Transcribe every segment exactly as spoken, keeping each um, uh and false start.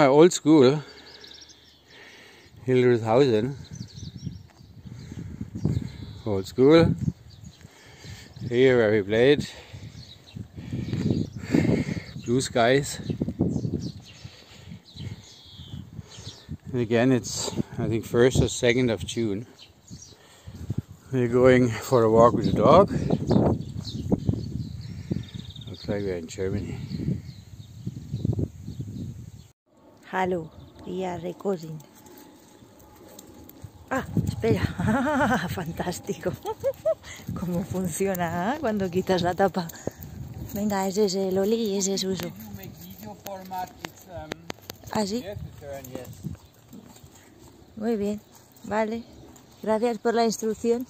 my old school, Hildrethausen. Old school. Here where we played. Blue skies. And again, it's I think first or second of June. We're going for a walk with the dog. Looks like we're in Germany. Hallo, we are recording. Ah, espera, fantástico. Cómo funciona, ¿eh? Cuando quitas la tapa. Venga, ese es el Oli y ese es Uso. ¿Ah, sí? Muy bien, vale. Gracias por la instrucción.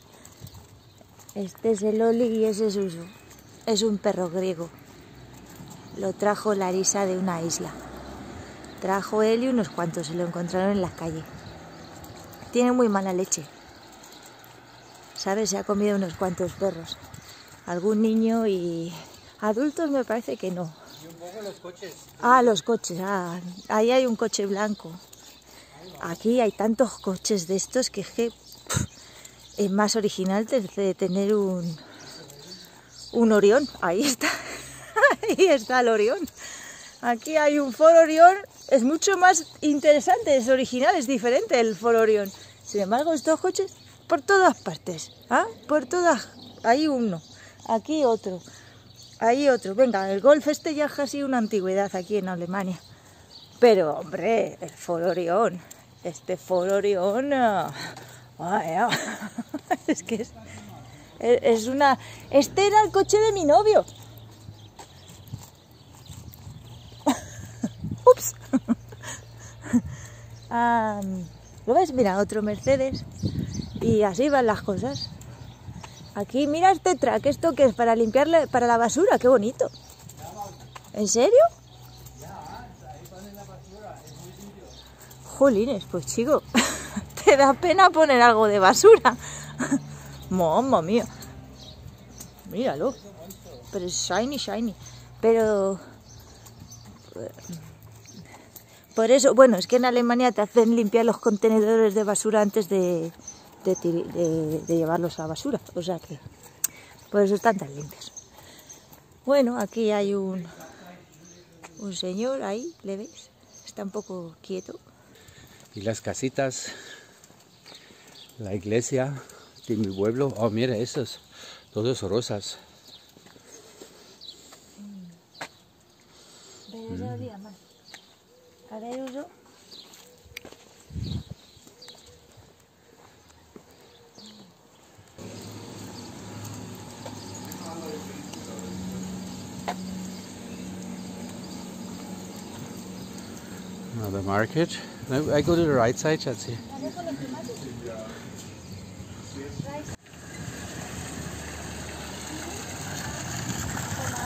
Este es el Oli y ese es Uso. Es un perro griego. Lo trajo Larisa de una isla. Trajo él y unos cuantos, se lo encontraron en la calle. Tiene muy mala leche. ¿Sabes? Se ha comido unos cuantos perros. Algún niño y adultos me parece que no. Y un poco los coches. Ah, los coches. Ah, ahí hay un coche blanco. Aquí hay tantos coches de estos que es que pff, es más original de tener un, un Orión. Ahí está. Ahí está el Orión. Aquí hay un Ford Orión. Es mucho más interesante, es original, es diferente el Ford Orión. Sin embargo, estos coches por todas partes. ¿Ah? Por todas. Hay uno. Aquí otro. Ahí otro. Venga, el Golf este ya es casi una antigüedad aquí en Alemania. Pero, hombre, el Ford Orión. Este Ford Orión. Vaya. Es que es, es una. Este era el coche de mi novio. Ups. um, ¿Lo ves? Mira, otro Mercedes. Y así van las cosas. Aquí, mira este track. ¿Esto que es? Para limpiarle, para la basura. ¡Qué bonito! ¿En serio? Jolines, pues chico, te da pena poner algo de basura. Mamma mía. Míralo. Pero es shiny, shiny. Pero... Por eso, bueno, es que en Alemania te hacen limpiar los contenedores de basura antes de, de, de, de llevarlos a la basura. O sea que, por eso están tan limpios. Bueno, aquí hay un, un señor ahí, ¿le veis? Está un poco quieto. Y las casitas, la iglesia de mi pueblo. Oh, mira esos, todos rosas. Mm. A ver, Uso. Now the market. I go to the right side, Schatzi.